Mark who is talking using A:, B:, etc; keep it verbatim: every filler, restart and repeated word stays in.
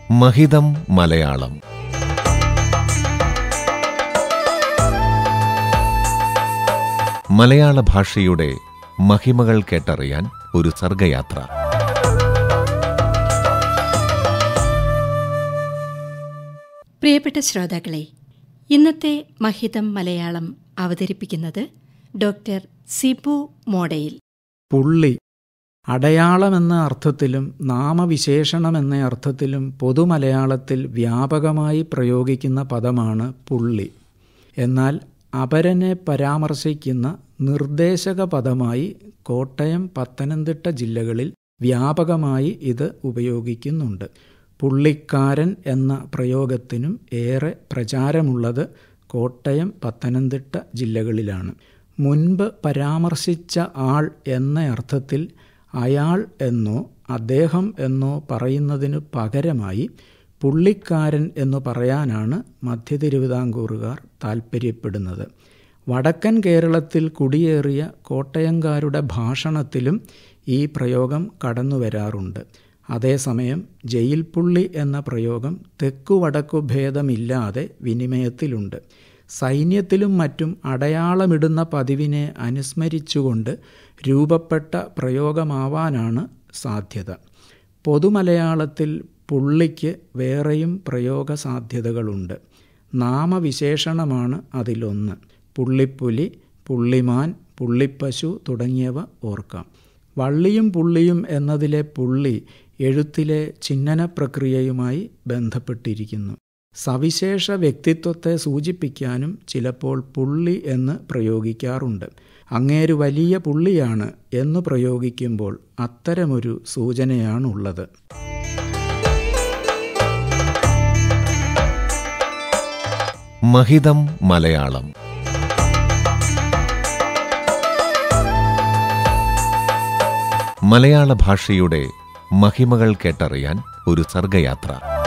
A: മഹിതം മലയാളം. മലയാള ഭാഷയുടെ മഹിമകൾ കേട്ടറിയാൻ ഒരു സർഗയാത്ര.
B: പ്രിയപ്പെട്ട ശ്രോതാക്കളെ, ഇന്നത്തെ മഹിതം മലയാളം അവതരിപ്പിക്കുന്നത് ഡോക്ടർ സിബു മോഡയിൽ.
C: പുള്ളി അടയാളമെന്ന അർത്ഥത്തിലും നാമവിശേഷണമെന്ന അർത്ഥത്തിലും പൊതുമലയാളത്തിൽ വ്യാപകമായി പ്രയോഗിക്കുന്ന പദമാണ് പുള്ളി. എന്നാൽ അപരനെ പരാമർശിക്കുന്ന നിർദ്ദേശക പദമായി കോട്ടയം, പത്തനംതിട്ട ജില്ലകളിൽ വ്യാപകമായി ഇത് ഉപയോഗിക്കുന്നുണ്ട്. പുള്ളിക്കാരൻ എന്ന പ്രയോഗത്തിനും ഏറെ പ്രചാരമുള്ളത് കോട്ടയം, പത്തനംതിട്ട ജില്ലകളിലാണ്. മുൻപ് പരാമർശിച്ച ആൾ എന്ന അർത്ഥത്തിൽ അയാൾ എന്നോ അദ്ദേഹം എന്നോ പറയുന്നതിനു പകരമായി പുള്ളിക്കാരൻ എന്നു പറയാനാണ് മധ്യ തിരുവിതാംകൂറുകാർ താൽപ്പര്യപ്പെടുന്നത്. വടക്കൻ കേരളത്തിൽ കുടിയേറിയ കോട്ടയംകാരുടെ ഭാഷണത്തിലും ഈ പ്രയോഗം കടന്നുവരാറുണ്ട്. അതേസമയം ജയിൽ പുള്ളി എന്ന പ്രയോഗം തെക്കു വടക്കു ഭേദമില്ലാതെ വിനിമയത്തിലുണ്ട്. സൈന്യത്തിലും മറ്റും അടയാളമിടുന്ന പതിവിനെ അനുസ്മരിച്ചുകൊണ്ട് രൂപപ്പെട്ട പ്രയോഗമാവാനാണ് സാധ്യത. പൊതുമലയാളത്തിൽ പുള്ളിക്ക് വേറെയും പ്രയോഗ സാധ്യതകളുണ്ട്. നാമവിശേഷണമാണ് അതിലൊന്ന്. പുള്ളിപ്പുലി, പുള്ളിമാൻ, പുള്ളിപ്പശു തുടങ്ങിയവ ഓർക്കാം. വള്ളിയും പുള്ളിയും എന്നതിലെ പുള്ളി എഴുത്തിലെ ചിഹ്നന പ്രക്രിയയുമായി ബന്ധപ്പെട്ടിരിക്കുന്നു. സവിശേഷ വ്യക്തിത്വത്തെ സൂചിപ്പിക്കാനും ചിലപ്പോൾ പുള്ളി എന്ന് പ്രയോഗിക്കാറുണ്ട്. അങ്ങേരു വലിയ പുള്ളിയാണ് എന്ന് പ്രയോഗിക്കുമ്പോൾ അത്തരമൊരു സൂചനയാണുള്ളത്.
A: മഹിതം മലയാളം. മലയാള ഭാഷയുടെ മഹിമകൾ കേട്ടറിയാൻ ഒരു സർഗയാത്ര.